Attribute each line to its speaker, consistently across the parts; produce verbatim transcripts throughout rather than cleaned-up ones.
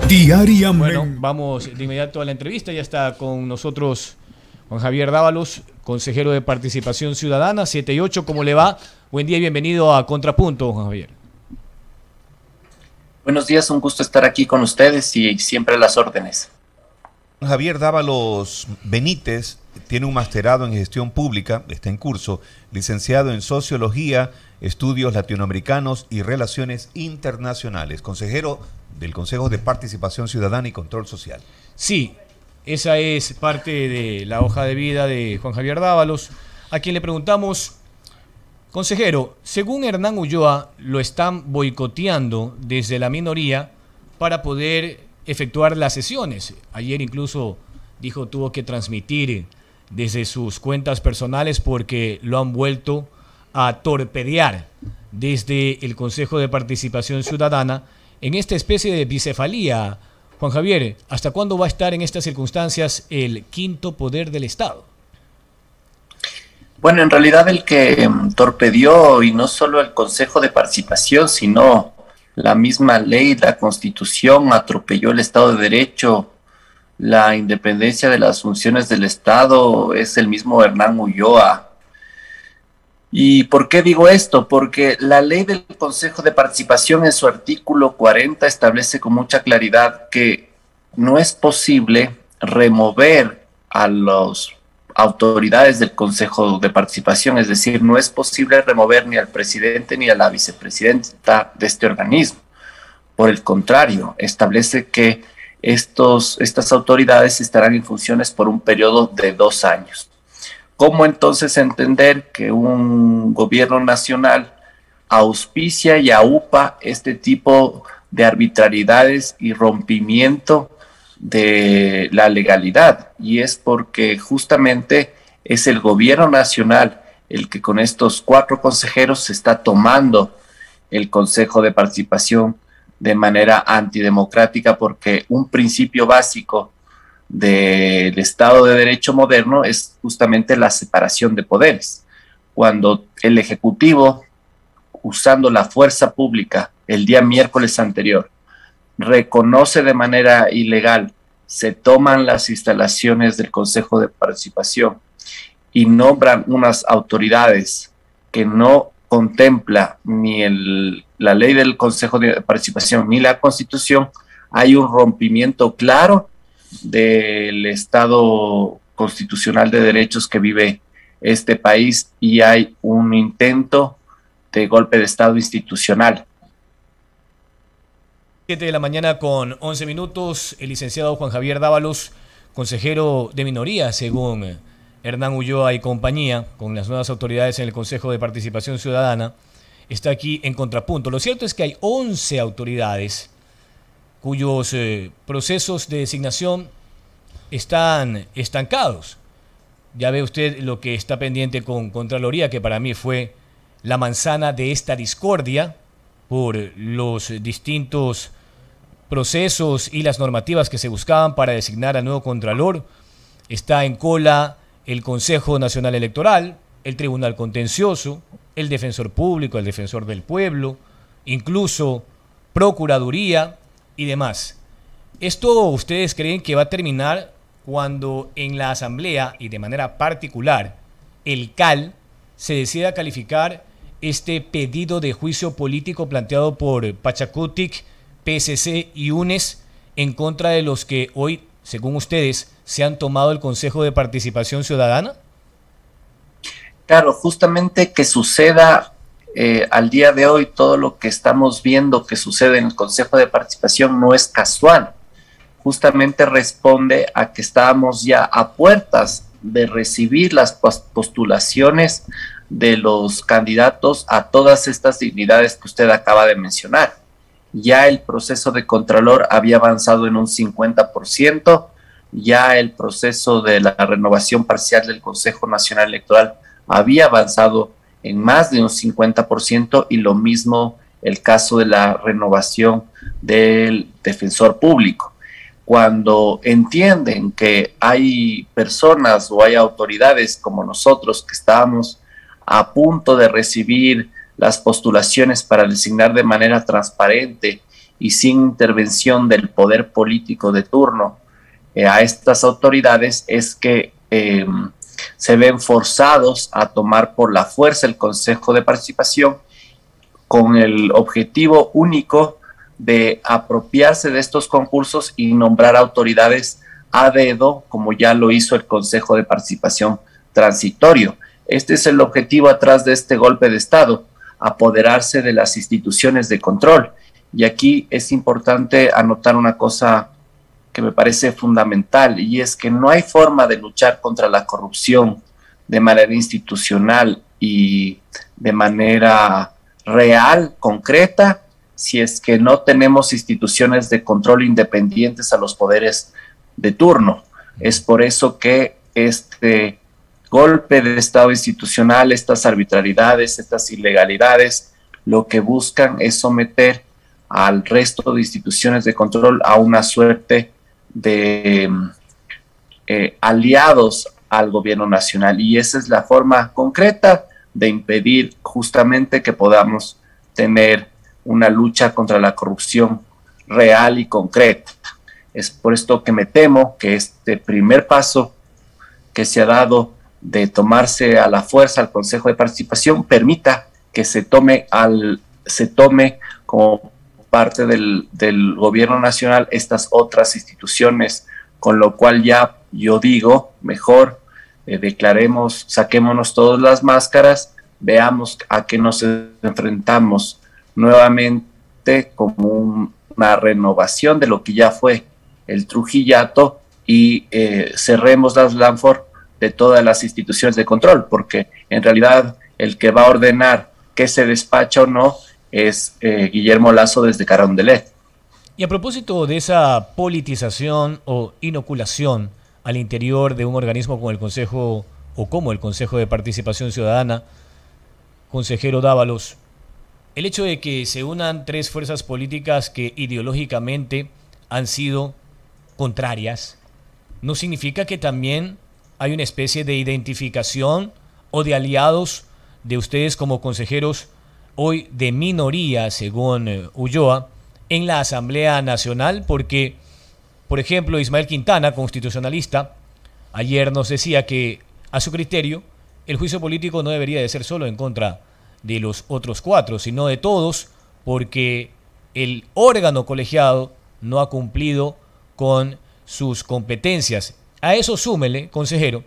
Speaker 1: Diariamente.
Speaker 2: Bueno, vamos de inmediato a la entrevista. Ya está con nosotros Juan Javier Dávalos, consejero de Participación Ciudadana, siete y ocho. ¿Cómo le va? Buen día y bienvenido a Contrapunto, Juan Javier.
Speaker 3: Buenos días, un gusto estar aquí con ustedes y siempre a las órdenes.
Speaker 4: Javier Dávalos Benítez tiene un masterado en gestión pública, está en curso, licenciado en sociología, estudios latinoamericanos y relaciones internacionales, consejero del Consejo de Participación Ciudadana y Control Social.
Speaker 2: Sí, esa es parte de la hoja de vida de Juan Javier Dávalos, a quien le preguntamos, consejero, según Hernán Ulloa, lo están boicoteando desde la minoría para poder efectuar las sesiones. Ayer incluso dijo tuvo que transmitir desde sus cuentas personales porque lo han vuelto a torpedear desde el Consejo de Participación Ciudadana en esta especie de bicefalía. Juan Javier, ¿hasta cuándo va a estar en estas circunstancias el quinto poder del Estado?
Speaker 3: Bueno, en realidad el que torpedió, y no solo el Consejo de Participación, sino la misma ley, la Constitución, atropelló el Estado de Derecho, la independencia de las funciones del Estado, es el mismo Hernán Ulloa. ¿Y por qué digo esto? Porque la ley del Consejo de Participación en su artículo cuarenta establece con mucha claridad que no es posible remover a las autoridades del Consejo de Participación, es decir, no es posible remover ni al presidente ni a la vicepresidenta de este organismo. Por el contrario, establece que estos, estas autoridades estarán en funciones por un periodo de dos años. ¿Cómo entonces entender que un gobierno nacional auspicia y aupa este tipo de arbitrariedades y rompimiento de la legalidad? Y es porque justamente es el gobierno nacional el que con estos cuatro consejeros se está tomando el Consejo de Participación de manera antidemocrática, porque un principio básico del Estado de Derecho moderno es justamente la separación de poderes. Cuando el Ejecutivo, usando la fuerza pública el día miércoles anterior, reconoce de manera ilegal, se toman las instalaciones del Consejo de Participación y nombran unas autoridades que no contempla ni el, la ley del Consejo de Participación ni la Constitución, hay un rompimiento claro del Estado constitucional de derechos que vive este país y hay un intento de golpe de Estado institucional.
Speaker 2: siete de la mañana con once minutos, el licenciado Juan Javier Dávalos, consejero de minoría, según Hernán Ulloa y compañía, con las nuevas autoridades en el Consejo de Participación Ciudadana, está aquí en Contrapunto. Lo cierto es que hay once autoridades cuyos eh, procesos de designación están estancados. Ya ve usted lo que está pendiente con Contraloría, que para mí fue la manzana de esta discordia por los distintos procesos y las normativas que se buscaban para designar al nuevo Contralor. Está en cola el Consejo Nacional Electoral, el Tribunal Contencioso, el Defensor Público, el Defensor del Pueblo, incluso Procuraduría y demás. ¿Esto ustedes creen que va a terminar cuando en la Asamblea y de manera particular el C A L se decida calificar este pedido de juicio político planteado por Pachacutic, P S C y U N E S en contra de los que hoy, según ustedes, se han tomado el Consejo de Participación Ciudadana?
Speaker 3: Claro, justamente que suceda eh, al día de hoy todo lo que estamos viendo que sucede en el Consejo de Participación no es casual. Justamente responde a que estábamos ya a puertas de recibir las postulaciones de los candidatos a todas estas dignidades que usted acaba de mencionar. Ya el proceso de Contralor había avanzado en un cincuenta por ciento, ya el proceso de la renovación parcial del Consejo Nacional Electoral había avanzado en más de un cincuenta por ciento y lo mismo el caso de la renovación del Defensor Público. Cuando entienden que hay personas o hay autoridades como nosotros que estábamos a punto de recibir las postulaciones para designar de manera transparente y sin intervención del poder político de turno eh, a estas autoridades, es que eh, se ven forzados a tomar por la fuerza el Consejo de Participación con el objetivo único de apropiarse de estos concursos y nombrar autoridades a dedo, como ya lo hizo el Consejo de Participación transitorio. Este es el objetivo atrás de este golpe de Estado, apoderarse de las instituciones de control. Y aquí es importante anotar una cosa que me parece fundamental, y es que no hay forma de luchar contra la corrupción de manera institucional y de manera real, concreta, si es que no tenemos instituciones de control independientes a los poderes de turno. Es por eso que este golpe de Estado institucional, estas arbitrariedades, estas ilegalidades, lo que buscan es someter al resto de instituciones de control a una suerte de eh, aliados al gobierno nacional, y esa es la forma concreta de impedir justamente que podamos tener una lucha contra la corrupción real y concreta. Es por esto que me temo que este primer paso que se ha dado de tomarse a la fuerza al Consejo de Participación permita que se tome, al, se tome como parte del, del gobierno nacional estas otras instituciones, con lo cual ya yo digo, mejor eh, declaremos, saquémonos todas las máscaras, veamos a qué nos enfrentamos nuevamente como un, una renovación de lo que ya fue el Trujillato, y eh, cerremos las Lanford de todas las instituciones de control, porque en realidad el que va a ordenar que se despacha o no es eh, Guillermo Lasso desde Carondelet.
Speaker 2: Y a propósito de esa politización o inoculación al interior de un organismo como el Consejo o como el Consejo de Participación Ciudadana, consejero Dávalos, el hecho de que se unan tres fuerzas políticas que ideológicamente han sido contrarias, ¿no significa que también hay una especie de identificación o de aliados de ustedes como consejeros hoy de minoría, según eh, Ulloa, en la Asamblea Nacional? Porque, por ejemplo, Ismael Quintana, constitucionalista, ayer nos decía que, a su criterio, el juicio político no debería de ser solo en contra de los otros cuatro, sino de todos, porque el órgano colegiado no ha cumplido con sus competencias. A eso súmele, consejero,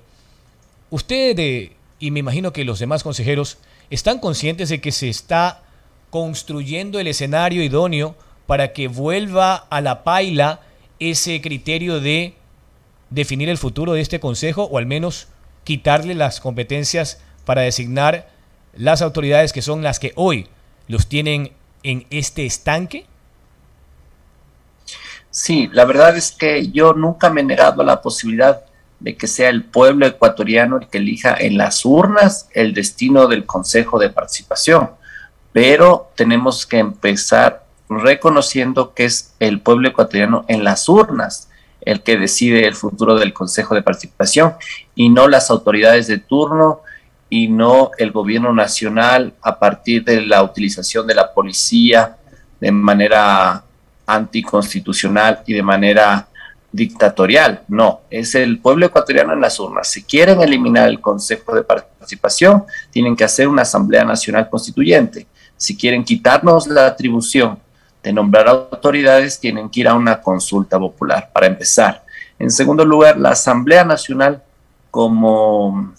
Speaker 2: usted de, y me imagino que los demás consejeros están conscientes de que se está construyendo el escenario idóneo para que vuelva a la paila ese criterio de definir el futuro de este consejo, o al menos quitarle las competencias para designar las autoridades que son las que hoy los tienen en este estanque.
Speaker 3: Sí, la verdad es que yo nunca me he negado a la posibilidad de que sea el pueblo ecuatoriano el que elija en las urnas el destino del Consejo de Participación, pero tenemos que empezar reconociendo que es el pueblo ecuatoriano en las urnas el que decide el futuro del Consejo de Participación, y no las autoridades de turno, y no el gobierno nacional a partir de la utilización de la policía de manera anticonstitucional y de manera dictatorial. No, es el pueblo ecuatoriano en las urnas. Si quieren eliminar el Consejo de Participación, tienen que hacer una Asamblea Nacional Constituyente. Si quieren quitarnos la atribución de nombrar autoridades, tienen que ir a una consulta popular, para empezar. En segundo lugar, la Asamblea Nacional como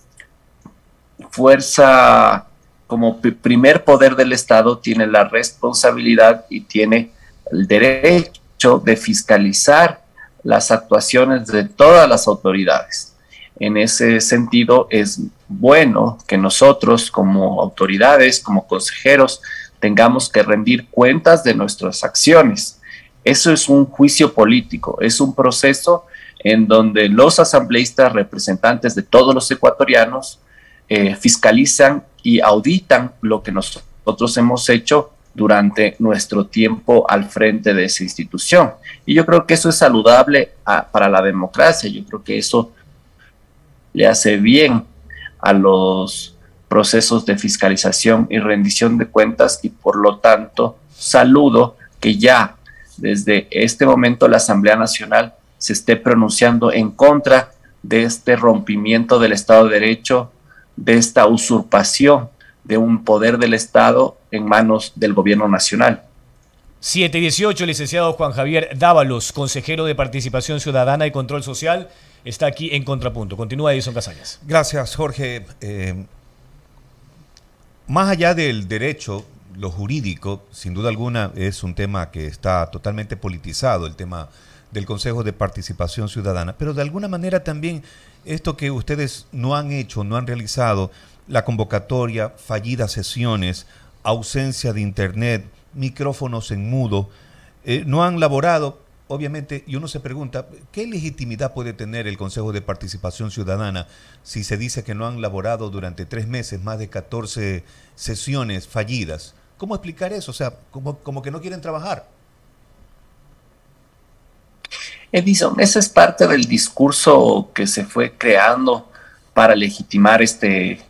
Speaker 3: fuerza, como primer poder del Estado, tiene la responsabilidad y tiene el derecho de fiscalizar las actuaciones de todas las autoridades. En ese sentido, es bueno que nosotros como autoridades, como consejeros, tengamos que rendir cuentas de nuestras acciones. Eso es un juicio político, es un proceso en donde los asambleístas, representantes de todos los ecuatorianos, eh, fiscalizan y auditan lo que nosotros hemos hecho durante nuestro tiempo al frente de esa institución. Y yo creo que eso es saludable a, para la democracia. Yo creo que eso le hace bien a los procesos de fiscalización y rendición de cuentas, y por lo tanto saludo que ya desde este momento la Asamblea Nacional se esté pronunciando en contra de este rompimiento del Estado de Derecho, de esta usurpación de un poder del Estado en manos del gobierno nacional.
Speaker 2: siete dieciocho, licenciado Juan Javier Dávalos, consejero de Participación Ciudadana y Control Social, está aquí en Contrapunto. Continúa, Edison Casañas.
Speaker 4: Gracias, Jorge. Eh, más allá del derecho, lo jurídico, sin duda alguna, es un tema que está totalmente politizado, el tema del Consejo de Participación Ciudadana, pero de alguna manera también esto que ustedes no han hecho, no han realizado, la convocatoria, fallidas sesiones, ausencia de internet, micrófonos en mudo, eh, no han laborado, obviamente, y uno se pregunta, ¿qué legitimidad puede tener el Consejo de Participación Ciudadana si se dice que no han laborado durante tres meses más de catorce sesiones fallidas? ¿Cómo explicar eso? O sea, como, como que no quieren trabajar.
Speaker 3: Edison, ese es parte del discurso que se fue creando para legitimar este,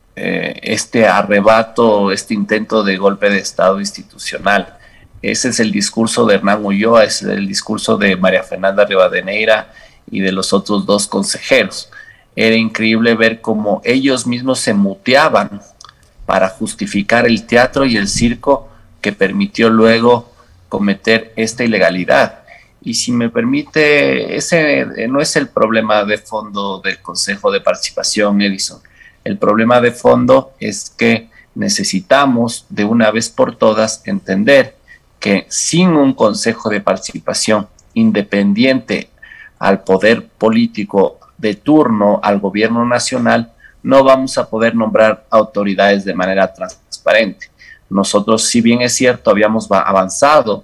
Speaker 3: eh, este arrebato, este intento de golpe de Estado institucional. Ese es el discurso de Hernán Ulloa, ese es el discurso de María Fernanda Rivadeneira y de los otros dos consejeros. Era increíble ver cómo ellos mismos se muteaban para justificar el teatro y el circo que permitió luego cometer esta ilegalidad. Y si me permite, ese no es el problema de fondo del Consejo de Participación, Edison. El problema de fondo es que necesitamos de una vez por todas entender que sin un Consejo de Participación independiente al poder político de turno, al gobierno nacional, no vamos a poder nombrar autoridades de manera transparente. Nosotros, si bien es cierto, habíamos avanzado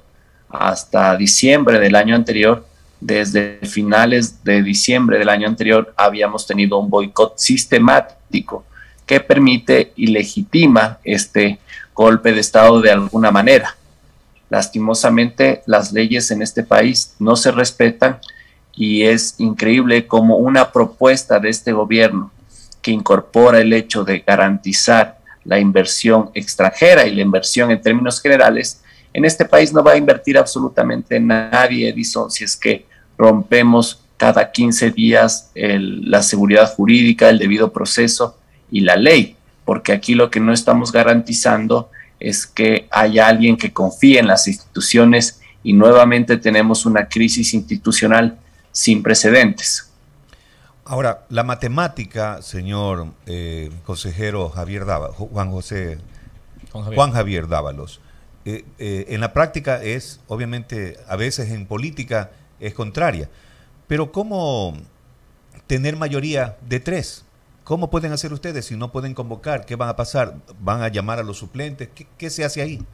Speaker 3: hasta diciembre del año anterior, desde finales de diciembre del año anterior habíamos tenido un boicot sistemático que permite y legitima este golpe de Estado de alguna manera. Lastimosamente, las leyes en este país no se respetan y es increíble como una propuesta de este gobierno que incorpora el hecho de garantizar la inversión extranjera y la inversión en términos generales. En este país no va a invertir absolutamente nadie, Edison, si es que rompemos cada quince días el, la seguridad jurídica, el debido proceso y la ley, porque aquí lo que no estamos garantizando es que haya alguien que confíe en las instituciones y nuevamente tenemos una crisis institucional sin precedentes.
Speaker 4: Ahora, la matemática, señor eh, consejero Javier Dávalos, Juan José, Juan Javier, Juan Javier Dávalos, Eh, eh, en la práctica es, obviamente, a veces en política es contraria. Pero ¿cómo tener mayoría de tres? ¿Cómo pueden hacer ustedes si no pueden convocar? ¿Qué van a pasar? ¿Van a llamar a los suplentes? ¿Qué, qué se hace ahí?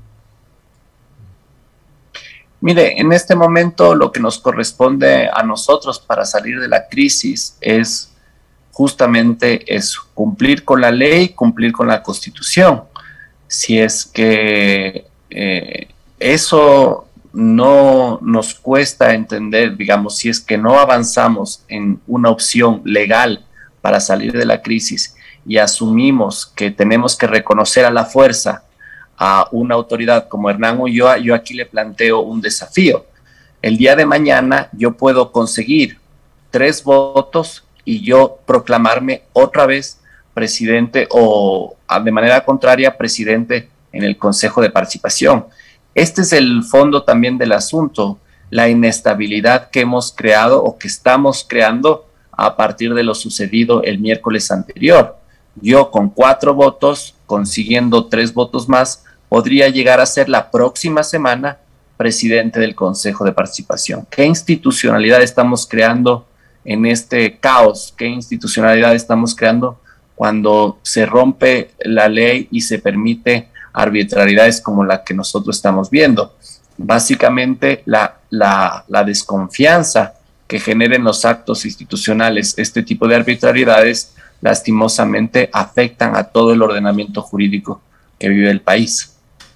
Speaker 3: Mire, en este momento lo que nos corresponde a nosotros para salir de la crisis es justamente eso, cumplir con la ley, cumplir con la Constitución. Si es que Eh, eso no nos cuesta entender, digamos, si es que no avanzamos en una opción legal para salir de la crisis y asumimos que tenemos que reconocer a la fuerza a una autoridad como Hernán Ulloa, yo aquí le planteo un desafío. El día de mañana yo puedo conseguir tres votos y yo proclamarme otra vez presidente o de manera contraria presidente en el Consejo de Participación. Este es el fondo también del asunto, la inestabilidad que hemos creado o que estamos creando a partir de lo sucedido el miércoles anterior. Yo con cuatro votos, consiguiendo tres votos más, podría llegar a ser la próxima semana presidente del Consejo de Participación. ¿Qué institucionalidad estamos creando en este caos? ¿Qué institucionalidad estamos creando cuando se rompe la ley y se permite arbitrariedades como la que nosotros estamos viendo? Básicamente la, la, la desconfianza que generen los actos institucionales, este tipo de arbitrariedades, lastimosamente afectan a todo el ordenamiento jurídico que vive el país.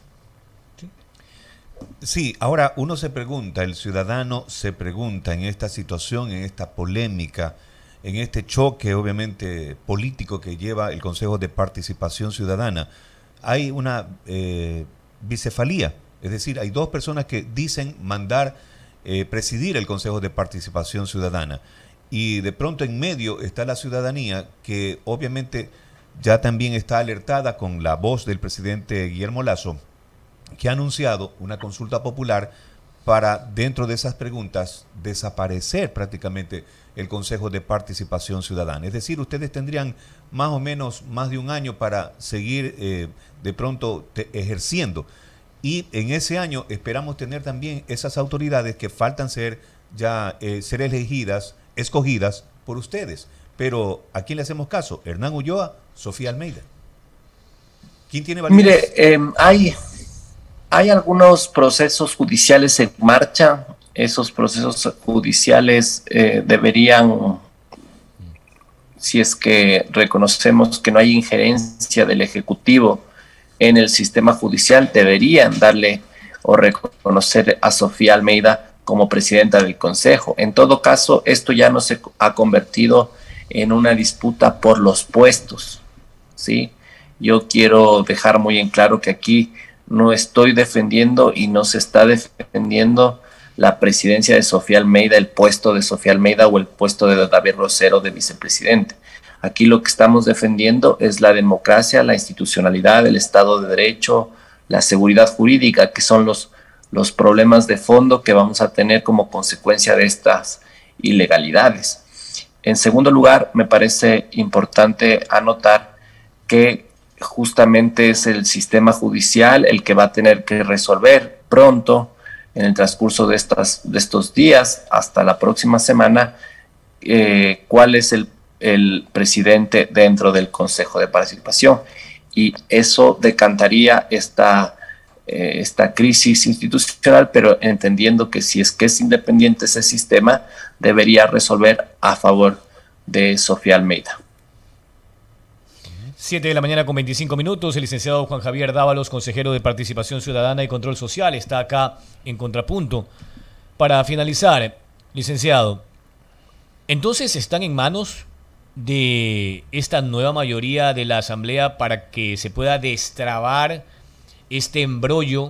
Speaker 4: Sí, ahora uno se pregunta, el ciudadano se pregunta en esta situación, en esta polémica, en este choque obviamente político que lleva el Consejo de Participación Ciudadana, hay una eh, bicefalía Es decir, hay dos personas que dicen mandar eh, presidir el Consejo de Participación Ciudadana. Y de pronto en medio está la ciudadanía que obviamente ya también está alertada con la voz del presidente Guillermo Lasso, que ha anunciado una consulta popular para, dentro de esas preguntas, desaparecer prácticamente el Consejo de Participación Ciudadana. Es decir, ustedes tendrían más o menos más de un año para seguir eh, de pronto te, ejerciendo. Y en ese año esperamos tener también esas autoridades que faltan ser ya eh, ser elegidas, escogidas por ustedes. Pero ¿a quién le hacemos caso? ¿Hernán Ulloa? ¿Sofía Almeida? ¿Quién tiene validez?
Speaker 3: Mire, eh, hay, hay algunos procesos judiciales en marcha. Esos procesos judiciales eh, deberían, si es que reconocemos que no hay injerencia del Ejecutivo en el sistema judicial, deberían darle o reconocer a Sofía Almeida como presidenta del Consejo. En todo caso, esto ya no se ha convertido en una disputa por los puestos, ¿sí? Yo quiero dejar muy en claro que aquí no estoy defendiendo y no se está defendiendo la presidencia de Sofía Almeida, el puesto de Sofía Almeida o el puesto de David Rosero de vicepresidente. Aquí lo que estamos defendiendo es la democracia, la institucionalidad, el Estado de Derecho, la seguridad jurídica, que son los, los problemas de fondo que vamos a tener como consecuencia de estas ilegalidades. En segundo lugar, me parece importante anotar que justamente es el sistema judicial el que va a tener que resolver pronto, en el transcurso de, estas, de estos días, hasta la próxima semana, eh, cuál es el, el presidente dentro del Consejo de Participación. Y eso decantaría esta, eh, esta crisis institucional, pero entendiendo que si es que es independiente ese sistema, debería resolver a favor de Sofía Almeida.
Speaker 2: siete de la mañana con veinticinco minutos. El licenciado Juan Javier Dávalos, consejero de Participación Ciudadana y Control Social, está acá en Contrapunto. Para finalizar, licenciado, entonces están en manos de esta nueva mayoría de la Asamblea para que se pueda destrabar este embrollo,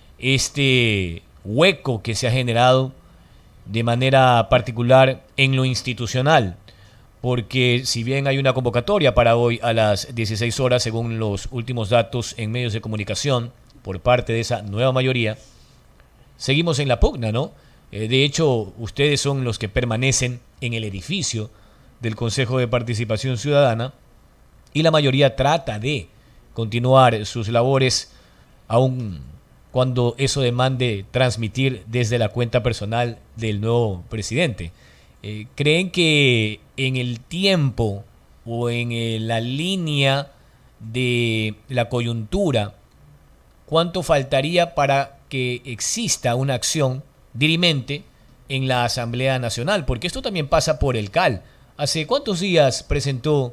Speaker 2: este hueco que se ha generado de manera particular en lo institucional. Porque si bien hay una convocatoria para hoy a las dieciséis horas, según los últimos datos en medios de comunicación, por parte de esa nueva mayoría, seguimos en la pugna, ¿no? Eh, de hecho, ustedes son los que permanecen en el edificio del Consejo de Participación Ciudadana y la mayoría trata de continuar sus labores aun cuando eso demande transmitir desde la cuenta personal del nuevo presidente. Eh, ¿Creen que en el tiempo o en eh, la línea de la coyuntura, cuánto faltaría para que exista una acción dirimente en la Asamblea Nacional? Porque esto también pasa por el C A L. ¿Hace cuántos días presentó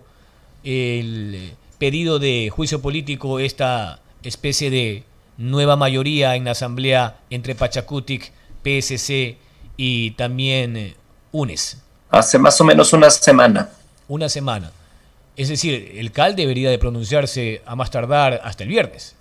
Speaker 2: el pedido de juicio político esta especie de nueva mayoría en la Asamblea entre Pachacutic, P S C y también eh, U N E S?
Speaker 3: Hace más o menos una semana.
Speaker 2: Una semana. Es decir, el C A L debería de pronunciarse a más tardar hasta el viernes.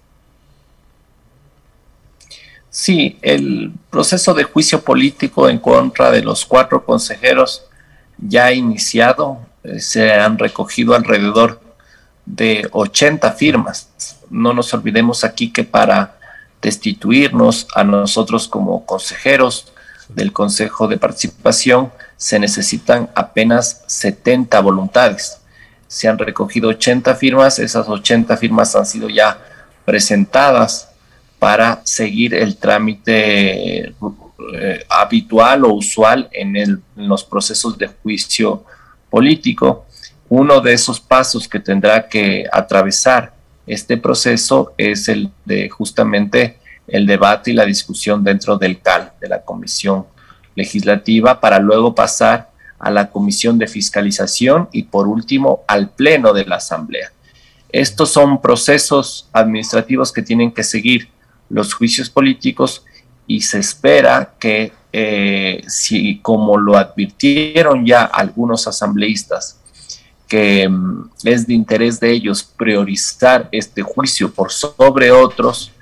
Speaker 3: Sí, el proceso de juicio político en contra de los cuatro consejeros ya ha iniciado. Eh, se han recogido alrededor de ochenta firmas. No nos olvidemos aquí que para destituirnos a nosotros como consejeros del Consejo de Participación se necesitan apenas setenta voluntades. Se han recogido ochenta firmas, esas ochenta firmas han sido ya presentadas para seguir el trámite eh, habitual o usual en, el, en los procesos de juicio político. Uno de esos pasos que tendrá que atravesar este proceso es el de justamente el debate y la discusión dentro del C A L, de la Comisión Legislativa, para luego pasar a la Comisión de Fiscalización y por último al Pleno de la Asamblea. Estos son procesos administrativos que tienen que seguir los juicios políticos y se espera que eh, si, como lo advirtieron ya algunos asambleístas, que es de interés de ellos priorizar este juicio por sobre otros,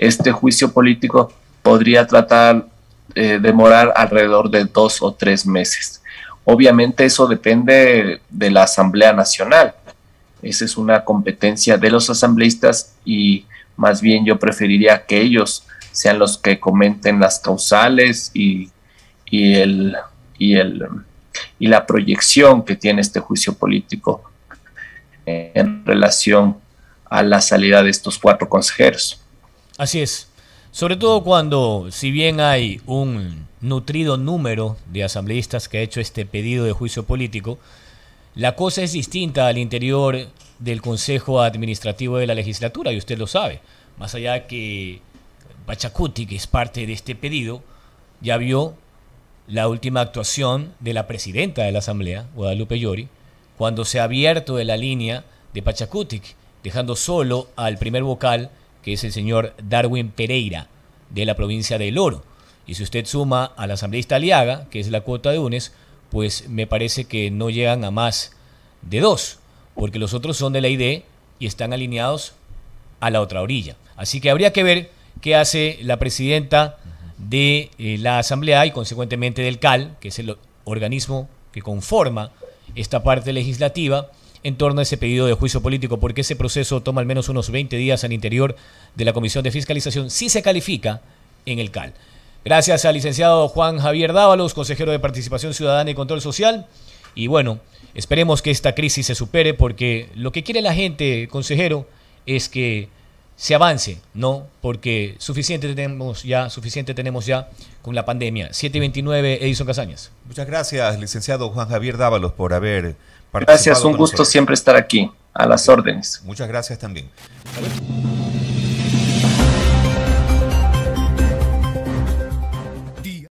Speaker 3: este juicio político podría tratar eh, demorar alrededor de dos o tres meses. Obviamente eso depende de la Asamblea Nacional. Esa es una competencia de los asambleístas y más bien yo preferiría que ellos sean los que comenten las causales y, y, el, y, el, y la proyección que tiene este juicio político en relación a la salida de estos cuatro consejeros.
Speaker 2: Así es, sobre todo cuando, si bien hay un nutrido número de asambleístas que ha hecho este pedido de juicio político, la cosa es distinta al interior del Consejo Administrativo de la Legislatura, y usted lo sabe. Más allá que Pachacuti, que es parte de este pedido, ya vio la última actuación de la presidenta de la Asamblea, Guadalupe Llori, cuando se ha abierto de la línea de Pachacuti, dejando solo al primer vocal, que es el señor Darwin Pereira, de la provincia de El Oro. Y si usted suma al asambleísta Aliaga, que es la cuota de UNES, pues me parece que no llegan a más de dos, porque los otros son de la I D y están alineados a la otra orilla. Así que habría que ver qué hace la presidenta de eh, la Asamblea y consecuentemente del C A L, que es el organismo que conforma esta parte legislativa, en torno a ese pedido de juicio político, porque ese proceso toma al menos unos veinte días al interior de la Comisión de Fiscalización, si se califica en el C A L. Gracias al licenciado Juan Javier Dávalos, consejero de Participación Ciudadana y Control Social. Y bueno, esperemos que esta crisis se supere, porque lo que quiere la gente, consejero, es que se avance, ¿no? Porque suficiente tenemos ya, suficiente tenemos ya con la pandemia. siete veintinueve, Edison Casañas.
Speaker 4: Muchas gracias, licenciado Juan Javier Dávalos, por haber participado.
Speaker 3: Gracias, un gusto
Speaker 4: nosotros.
Speaker 3: Siempre estar aquí, a las órdenes.
Speaker 4: Muchas gracias también.